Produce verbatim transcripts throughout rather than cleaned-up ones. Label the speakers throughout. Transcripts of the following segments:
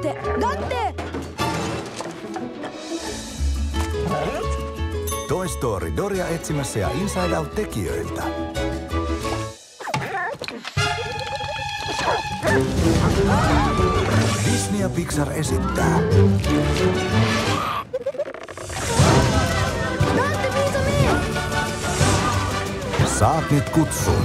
Speaker 1: Dante! Dante!
Speaker 2: Toy Story Doria etsimässä ja Inside Out -tekijöiltä. Disney ja Pixar esittää.
Speaker 1: Dante, viisa mee!
Speaker 2: Saat nyt kutsun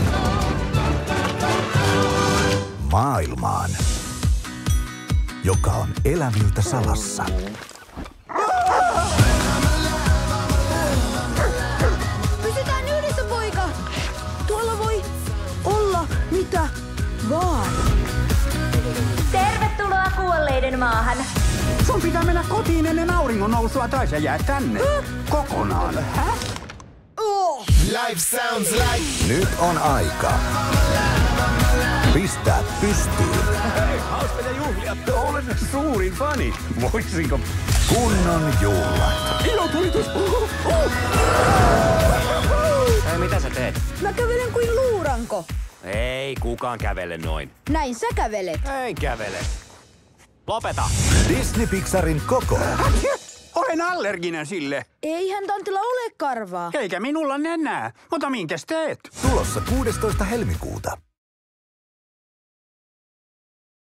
Speaker 2: maailmaan, joka on eläviltä salassa.
Speaker 1: Pysytään yhdessä, poika! Tuolla voi olla mitä vaan.
Speaker 3: Tervetuloa kuolleiden maahan.
Speaker 4: Sun pitää mennä kotiin ennen auringon nousua tai sä jää tänne. Kokonaan. Häh?
Speaker 1: Oh.
Speaker 5: Life sounds like...
Speaker 2: Nyt on aika pistää pystyyn
Speaker 4: Hei, hauskoja juhlia. Olen suurin fani. Voisinko?
Speaker 2: kunnon juhlat.
Speaker 4: Ilotulitus. Uh, uh.
Speaker 6: Hei, mitä sä teet?
Speaker 1: Mä kävelen kuin luuranko.
Speaker 6: Ei kukaan kävele noin.
Speaker 1: Näin sä kävelet.
Speaker 6: Ei kävele. Lopeta!
Speaker 2: Disney Pixarin koko.
Speaker 4: Olen allerginen sille.
Speaker 1: Eihän Dantilla ole karvaa.
Speaker 4: Eikä minulla nenää. Mutta minkäs teet?
Speaker 2: Tulossa kuudestoista helmikuuta.